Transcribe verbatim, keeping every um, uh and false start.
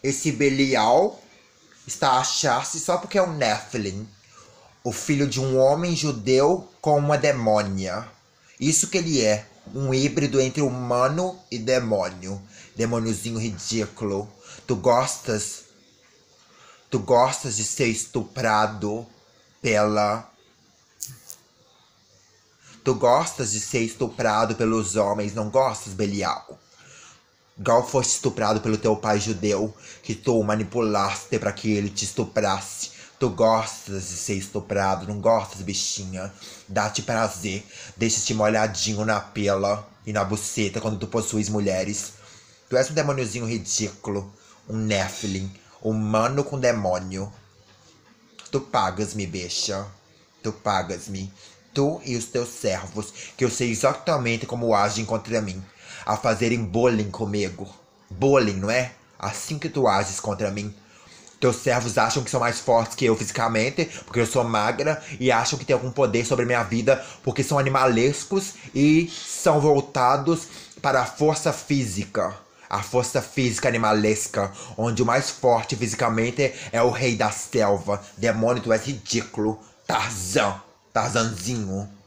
Esse Belial está a achar-se só porque é um Nephilim, o filho de um homem judeu com uma demônia. Isso que ele é, um híbrido entre humano e demônio. Demôniozinho ridículo. Tu gostas... Tu gostas de ser estuprado pela... Tu gostas de ser estuprado pelos homens, não gostas, Belial? Igual foste estuprado pelo teu pai judeu, que tu o manipulaste para que ele te estuprasse. Tu gostas de ser estuprado, não gostas, bichinha? Dá-te prazer, deixa-te molhadinho na pela e na buceta quando tu possuis mulheres. Tu és um demôniozinho ridículo, um Nephilim, humano com demônio. Tu pagas-me, bicha. Tu pagas-me. Tu e os teus servos, que eu sei exatamente como agem contra mim, a fazerem bullying comigo. Bullying, não é? Assim que tu ages contra mim. Teus servos acham que são mais fortes que eu fisicamente, porque eu sou magra, e acham que tem algum poder sobre a minha vida, porque são animalescos e são voltados para a força física. A força física animalesca, onde o mais forte fisicamente é o rei da selva. Demônio, tu és ridículo. Tarzan. Tarzanzinho.